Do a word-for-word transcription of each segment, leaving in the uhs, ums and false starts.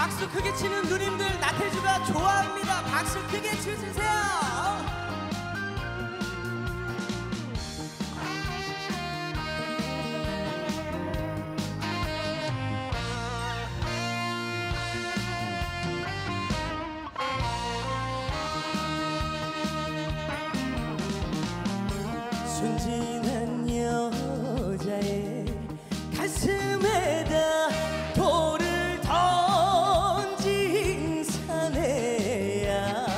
박수 크게 치는 누님들 나태주가 좋아합니다. 박수 크게 치주세요. 순진한 여자의 가슴에다 돌을 던진 사내야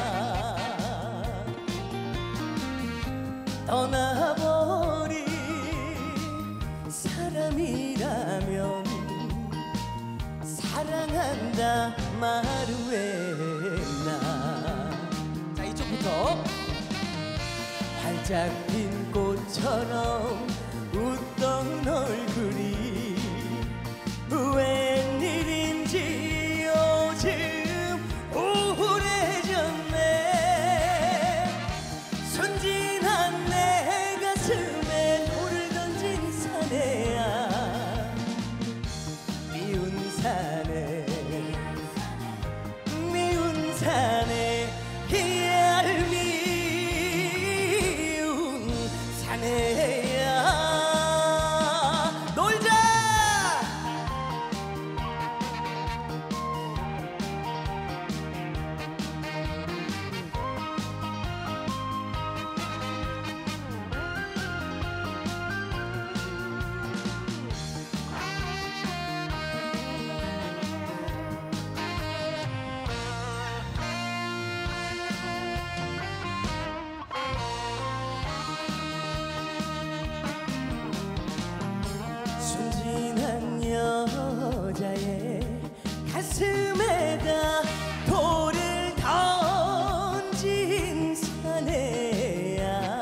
떠나버린 사람이라면 사랑한다 마루에나. 자, 이쪽부터 활짝 핀 꽃처럼 웃던 얼굴이 웬일인지 요즘 우울해졌네. 순진한 내 가슴에 돌을 던진 사내야 미운 사내 미운 사내 얄미 사내야 놀자. 순진한 여자의 가슴에다 돌을 던진 사내야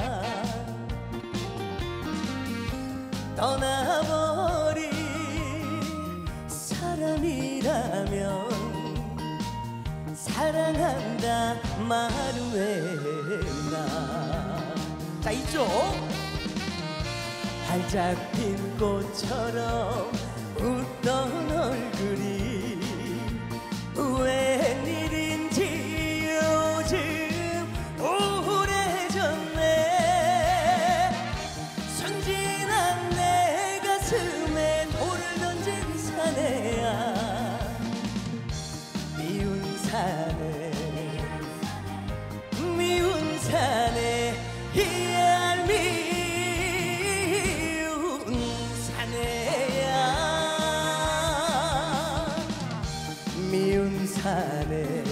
떠나버린 사람이라면 사랑한다 마루에나. 자, 이쪽 활짝 핀 꽃처럼 웃던 얼굴이 웬일인지 요즘 우울해졌네. 순진한 내 가슴에 돌을 던진 사내야 미운 사내 미운 사내 얄미 미운 사내